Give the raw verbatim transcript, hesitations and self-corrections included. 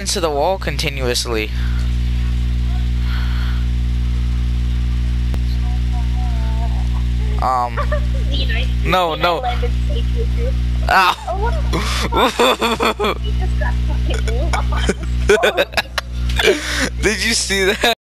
into the wall continuously. Um, no, no. Ow. Did you see that?